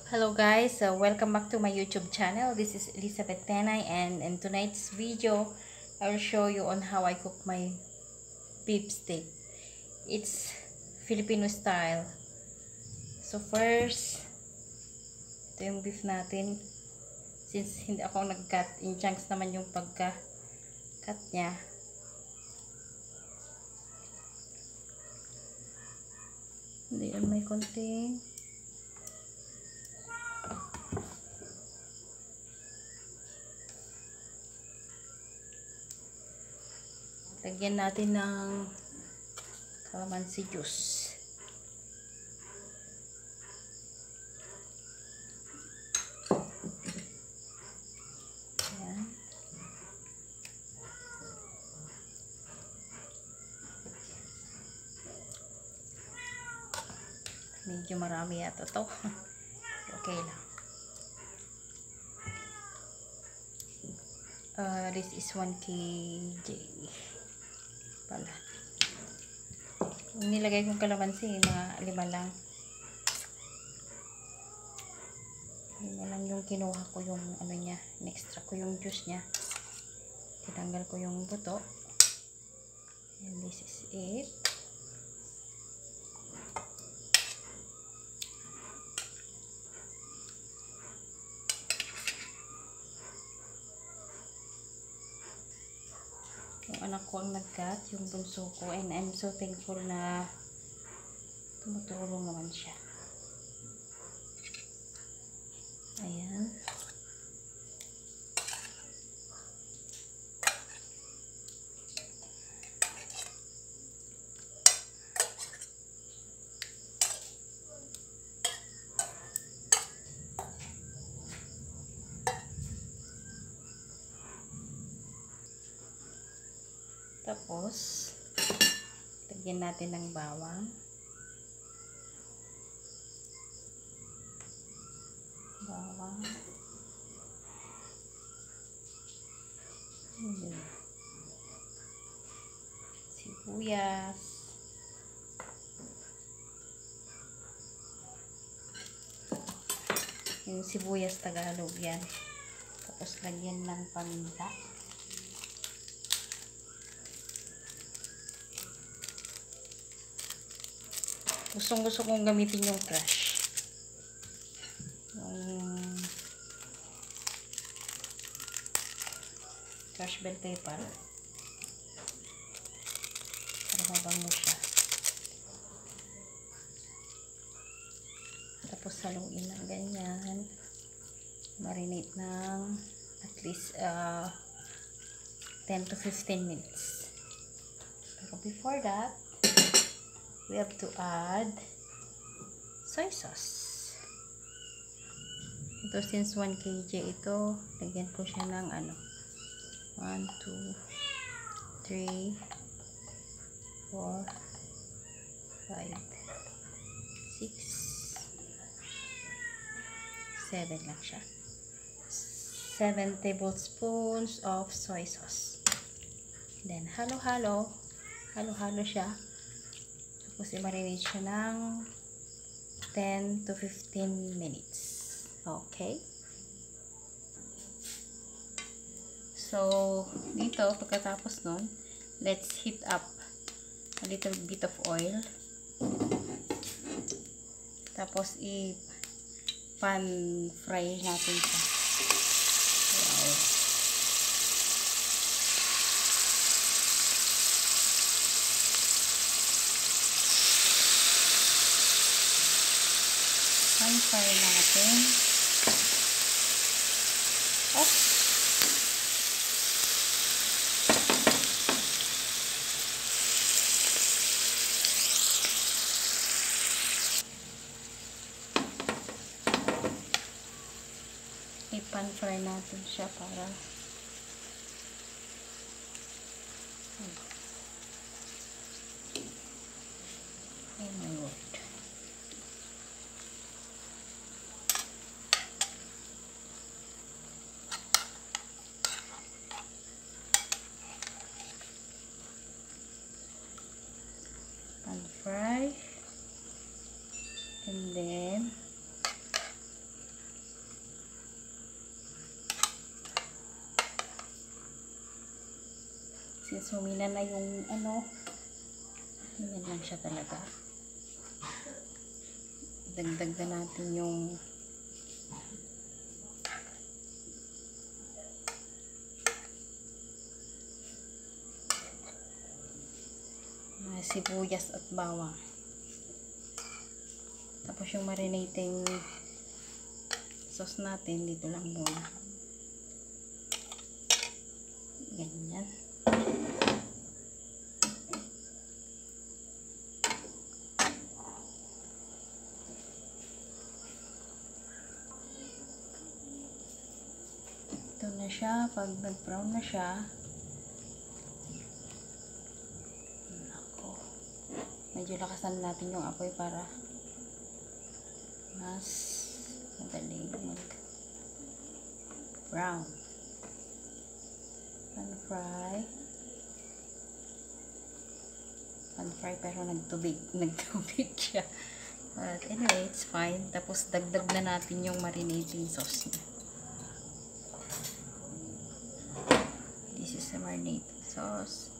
Hello guys, welcome back to my YouTube channel. This is Elizabeth Tenay, and in tonight's video I will show you on how I cook my beef steak. It's Filipino style. So first, ito yung beef natin. Since hindi ako nag-cut, in chunks naman yung pagka-cut nya. Hindi yan, may konting lagyan natin ng calamansi juice. Ayan. Medyo marami yata to. Okay lang. This is 1 kg pala. Yung nilagay kong kalamansi, mga 5 lang. 5 lang yung kinuha ko, yung ano niya, in-extra ko yung juice niya. Tinanggal ko yung buto. And this is it. Yung anak ko ang nag-cut, yung bunso ko, and I'm so thankful na tumutulong naman siya. Ayan. Tapos, lagyan natin ng bawang. Bawang. Sibuyas. Yung sibuyas Tagalog yan. Tapos, lagyan ng paminta. Gusto kong gamitin yung crush. Yung crush bell pepper. Para mabango siya. Tapos haluin ng ganyan. Marinate ng at least 10 to 15 minutes. Pero before that, we have to add soy sauce. Ito, since 1 kg ito, lagyan ko siya ng 1, 2, 3, 4, 5, 6, 7 lang siya. 7 tablespoons of soy sauce. Then, halo-halo siya. Tapos, i-marinate siya ng 10 to 15 minutes. Okay? So, dito, pagkatapos nun, let's heat up a little bit of oil. Tapos, i-pan fry natin siya. Wow. Pan-fry natin. Oh. I-pan-fry natin siya para oh my word. Pan-fry, and then Since humina na yung ano, ganyan lang siya talaga. Dagdag na natin yung sibuyas at bawang. Tapos yung marinating sauce natin, dito lang muna. Ganyan. Ito na siya. Pag nag-brown na siya, medyo lakasan natin yung apoy para mas madaling mag-brown. Pan-fry pero nagtubig siya. But anyway, it's fine. Tapos dagdag na natin yung marinating sauce niya. This is the marinating sauce.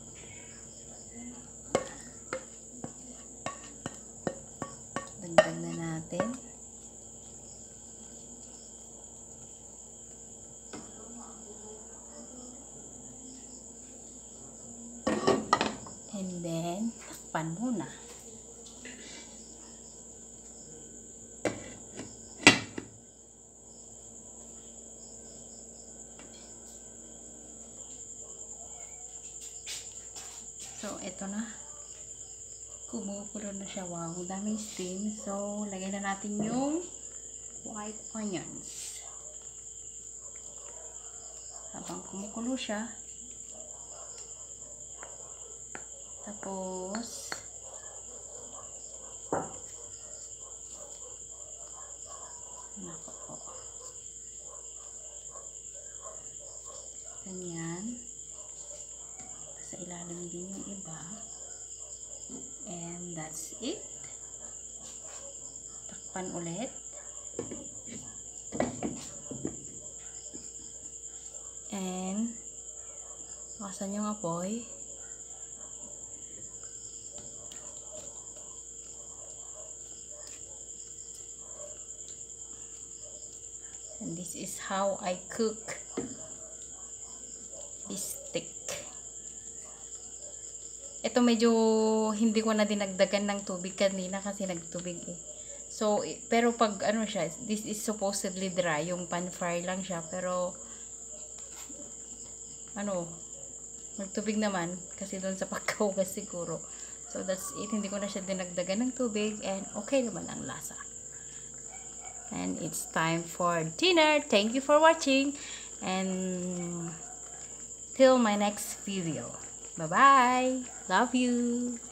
Dagdag na natin. And then, takpan muna. So, ito na. Kumukulo na siya. Wow, daming steam. So, lagay na natin yung white onions. Habang kumukulo siya. Tapos, nako po. Ganyan. Sa ilalim din yung iba. And that's it. Takpan ulit. And wakasan yung apoy. And this is how I cook beefsteak. Ito medyo hindi ko na dinagdagan ng tubig kanina kasi nagtubig eh. So, pero pag ano siya, this is supposedly dry. Yung pan-fry lang siya. Pero, ano, nagtubig naman kasi doon sa pagkahugas siguro. So, that's it. Hindi ko na siya dinagdagan ng tubig and okay naman ang lasa. And it's time for dinner. Thank you for watching. And till my next video. Bye-bye. Love you.